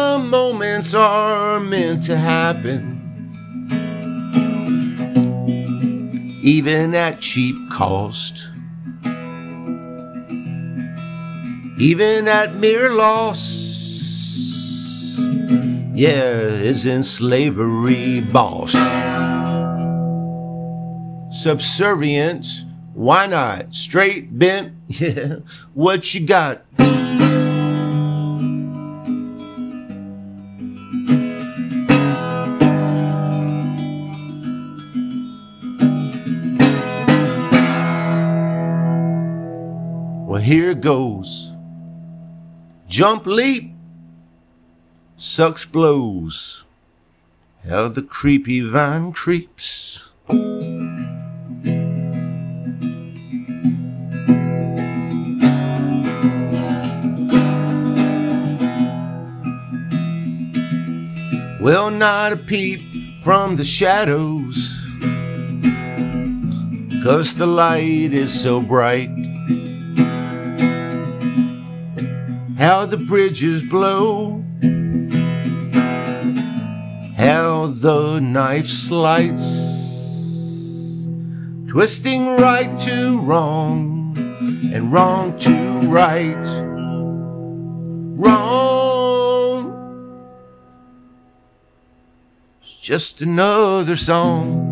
Some moments are meant to happen, even at cheap cost, even at mere loss. Yeah, isn't slavery boss? Subservient, why not? Straight, bent, yeah, what you got? Well, here goes. Jump, leap, sucks blows. How the creepy vine creeps. Well, not a peep from the shadows, 'cause the light is so bright. How the bridges blow, how the knife slices, twisting right to wrong and wrong to right. Wrong, it's just another song.